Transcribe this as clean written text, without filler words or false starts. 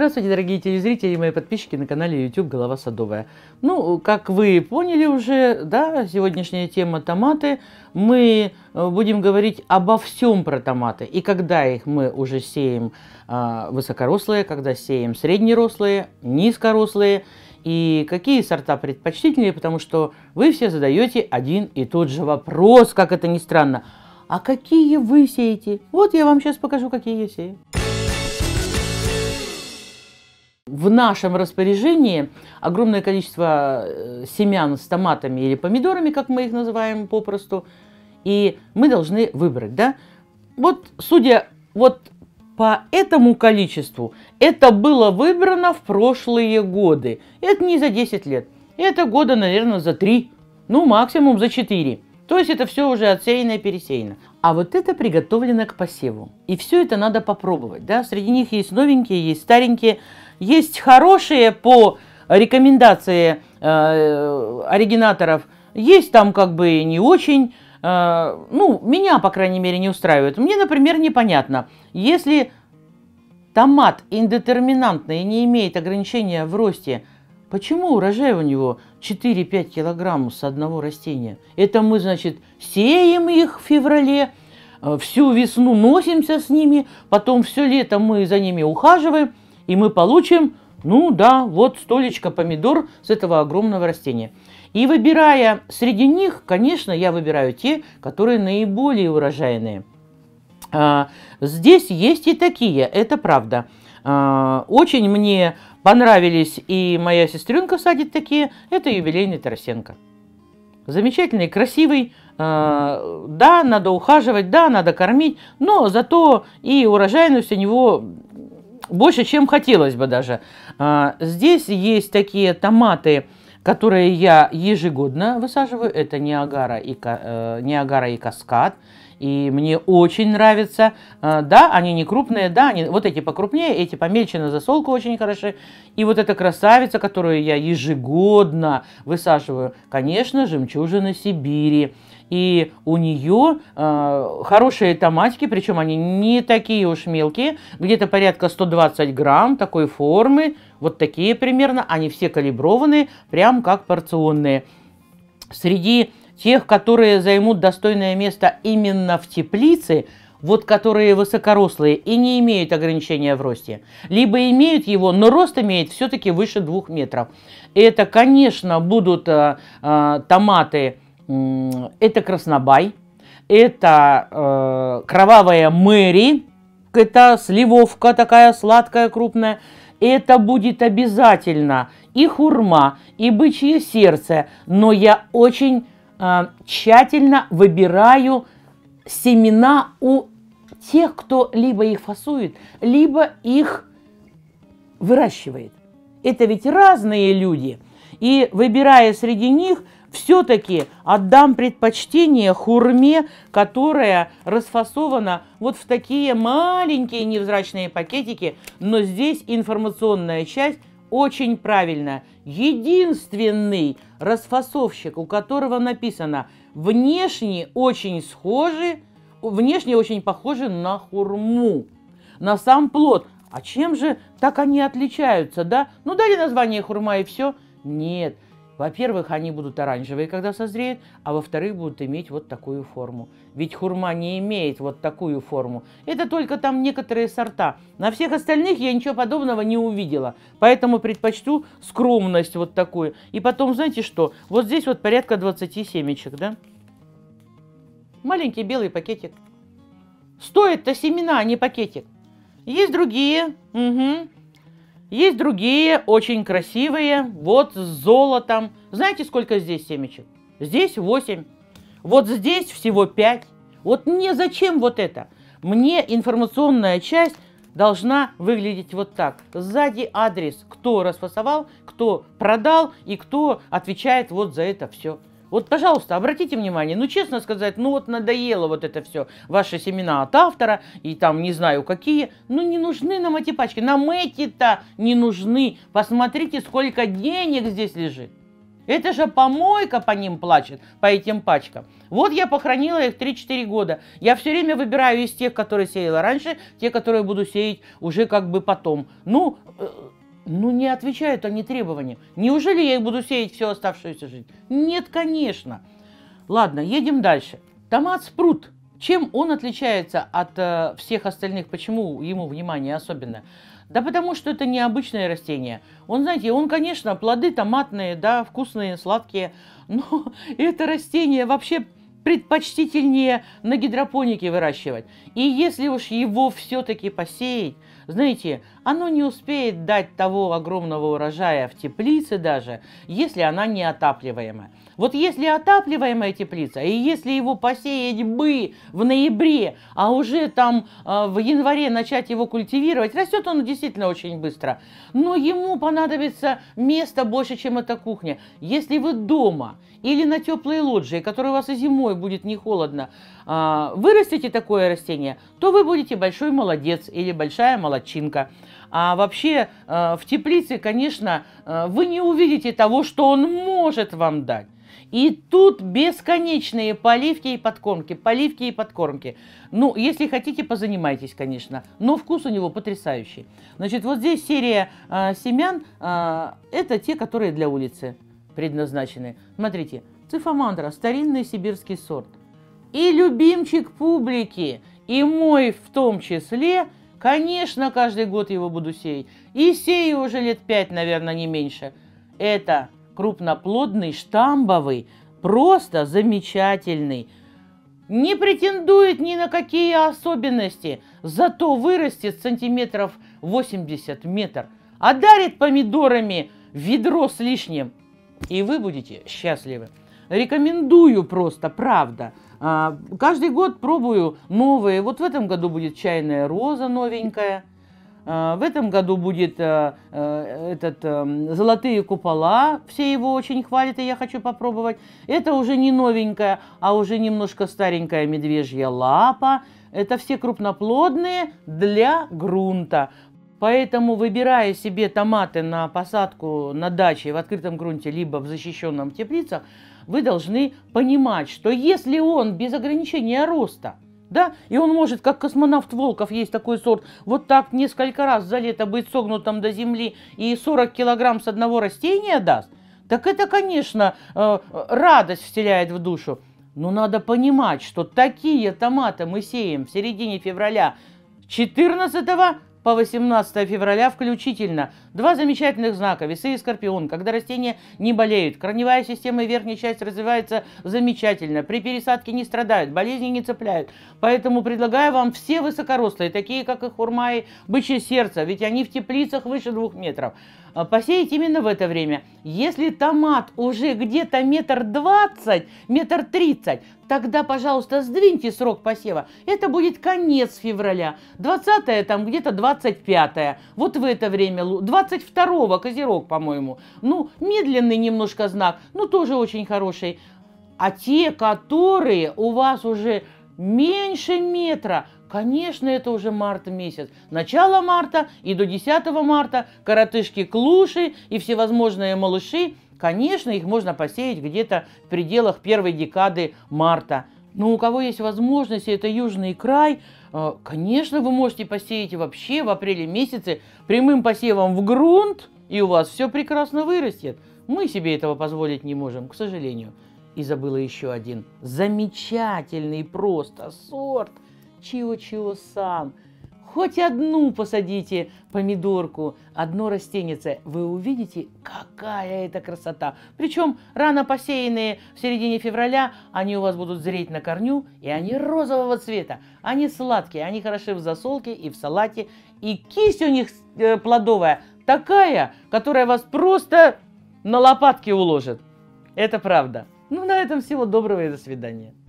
Здравствуйте, дорогие телезрители и мои подписчики на канале YouTube Голова Садовая. Ну, как вы поняли уже, да, сегодняшняя тема томаты. Мы будем говорить обо всем про томаты. И когда их мы уже сеем высокорослые, когда сеем среднерослые, низкорослые. И какие сорта предпочтительнее, потому что вы все задаете один и тот же вопрос, как это ни странно. А какие вы сеете? Вот я вам сейчас покажу, какие я сею. В нашем распоряжении огромное количество семян с томатами или помидорами, как мы их называем попросту, и мы должны выбрать, да? Вот, судя вот по этому количеству, это было выбрано в прошлые годы. Это не за 10 лет, это года, наверное, за 3, ну, максимум за 4. То есть это все уже отсеяно и пересеяно. А вот это приготовлено к посеву. И все это надо попробовать, да? Среди них есть новенькие, есть старенькие. Есть хорошие по рекомендации оригинаторов, есть там как бы не очень, ну, меня, по крайней мере, не устраивает. Мне, например, непонятно, если томат индетерминантный и не имеет ограничения в росте, почему урожай у него 4-5 килограммов с одного растения? Это мы, значит, сеем их в феврале, всю весну носимся с ними, потом все лето мы за ними ухаживаем, и мы получим, ну да, вот столечко помидор с этого огромного растения. И выбирая среди них, конечно, я выбираю те, которые наиболее урожайные. Здесь есть и такие, это правда. Очень мне понравились, и моя сестренка садит такие, это юбилейный Тарасенко. Замечательный, красивый, да, надо ухаживать, да, надо кормить, но зато и урожайность у него больше, чем хотелось бы даже. Здесь есть такие томаты, которые я ежегодно высаживаю. Это Ниагара и Каскад. И мне очень нравятся. Да, они не крупные, да, они, вот эти покрупнее, эти помельче на засолку очень хороши. И вот эта красавица, которую я ежегодно высаживаю, конечно, жемчужина Сибири. И у нее хорошие томатики, причем они не такие уж мелкие, где-то порядка 120 грамм такой формы, вот такие примерно, они все калиброванные, прям как порционные. Среди тех, которые займут достойное место именно в теплице, вот которые высокорослые и не имеют ограничения в росте, либо имеют его, но рост имеет все-таки выше 2 метров. Это, конечно, будут томаты. Это краснобай, это кровавая Мэри, это сливовка такая сладкая, крупная. Это будет обязательно и хурма, и бычье сердце. Но я очень тщательно выбираю семена у тех, кто либо их фасует, либо их выращивает. Это ведь разные люди. И выбирая среди них, все-таки отдам предпочтение хурме, которая расфасована вот в такие маленькие невзрачные пакетики, но здесь информационная часть очень правильная. Единственный расфасовщик, у которого написано внешне очень похожи на хурму, на сам плод. А чем же так они отличаются, да? Ну, дали название хурма и все? Нет. Во-первых, они будут оранжевые, когда созреют, а во-вторых, будут иметь вот такую форму. Ведь хурма не имеет вот такую форму. Это только там некоторые сорта. На всех остальных я ничего подобного не увидела. Поэтому предпочту скромность вот такую. И потом, знаете что? Вот здесь вот порядка 20 семечек, да? Маленький белый пакетик. Стоит-то семена, а не пакетик. Есть другие. Угу. Есть другие, очень красивые, вот с золотом. Знаете, сколько здесь семечек? Здесь 8. Вот здесь всего 5. Вот мне зачем вот это? Мне информационная часть должна выглядеть вот так. Сзади адрес, кто расфасовал, кто продал и кто отвечает вот за это все. Вот, пожалуйста, обратите внимание, ну, честно сказать, ну, вот надоело вот это все, ваши семена от автора, и там не знаю какие, ну, не нужны нам эти пачки, нам эти-то не нужны. Посмотрите, сколько денег здесь лежит. Это же помойка по ним плачет, по этим пачкам. Вот я похоронила их 3-4 года. Я все время выбираю из тех, которые сеяла раньше, те, которые буду сеять уже как бы потом. Ну, не отвечают они требованиям. Неужели я их буду сеять всю оставшуюся жизнь? Нет, конечно. Ладно, едем дальше. Томат спрут. Чем он отличается от всех остальных? Почему ему внимание особенно? Да потому что это необычное растение. Он, знаете, он, конечно, плоды томатные, да, вкусные, сладкие, но это растение вообще предпочтительнее на гидропонике выращивать. И если уж его все-таки посеять, знаете, оно не успеет дать того огромного урожая в теплице даже, если она не отапливаемая. Вот если отапливаемая теплица, и если его посеять бы в ноябре, а уже там в январе начать его культивировать, растет он действительно очень быстро, но ему понадобится места больше, чем эта кухня. Если вы дома или на теплой лоджии, которая у вас и зимой будет не холодно, вырастите такое растение, то вы будете большой молодец или большая молодчинка. А вообще в теплице, конечно, вы не увидите того, что он может вам дать. И тут бесконечные поливки и подкормки, поливки и подкормки. Ну, если хотите, позанимайтесь, конечно, но вкус у него потрясающий. Значит, вот здесь серия семян, это те, которые для улицы предназначены. Смотрите, цифомандра, старинный сибирский сорт. И любимчик публики, и мой в том числе, конечно, каждый год его буду сеять. И сею уже лет 5, наверное, не меньше. Это крупноплодный, штамбовый, просто замечательный. Не претендует ни на какие особенности, зато вырастет сантиметров 80 метр, а дарит помидорами ведро с лишним. И вы будете счастливы. Рекомендую просто, правда. Каждый год пробую новые. Вот в этом году будет чайная роза новенькая. В этом году будет золотые купола. Все его очень хвалят, и я хочу попробовать. Это уже не новенькая, а уже немножко старенькая медвежья лапа. Это все крупноплодные для грунта. Поэтому, выбирая себе томаты на посадку на даче в открытом грунте, либо в защищенном теплицах, вы должны понимать, что если он без ограничения роста, да, и он может, как космонавт Волков, есть такой сорт, вот так несколько раз за лето быть согнутым до земли и 40 килограмм с одного растения даст, так это, конечно, радость вселяет в душу. Но надо понимать, что такие томаты мы сеем в середине февраля 14 по 18 февраля включительно. Два замечательных знака, весы и скорпион, когда растения не болеют, корневая система и верхняя часть развивается замечательно, при пересадке не страдают, болезни не цепляют. Поэтому предлагаю вам все высокорослые, такие как и хурма и бычье сердце, ведь они в теплицах выше 2 метров. Посеять именно в это время. Если томат уже где-то 1,20 м, 1,30 м, тогда, пожалуйста, сдвиньте срок посева. Это будет конец февраля. 20-е там где-то 25-е. Вот в это время. 22-го козерог, по-моему. Ну, медленный немножко знак, но тоже очень хороший. А те, которые у вас уже меньше метра, конечно, это уже март месяц. Начало марта и до 10 марта коротышки-клуши и всевозможные малыши, конечно, их можно посеять где-то в пределах первой декады марта. Но у кого есть возможность, это южный край, конечно, вы можете посеять вообще в апреле месяце прямым посевом в грунт, и у вас все прекрасно вырастет. Мы себе этого позволить не можем, к сожалению. И забыла еще один замечательный просто сорт Чио-Чио-сан. Хоть одну посадите помидорку, одно растенице, вы увидите, какая это красота. Причем рано посеянные в середине февраля, они у вас будут зреть на корню, и они розового цвета. Они сладкие, они хороши в засолке и в салате. И кисть у них плодовая такая, которая вас просто на лопатки уложит. Это правда. Ну, на этом всего доброго и до свидания.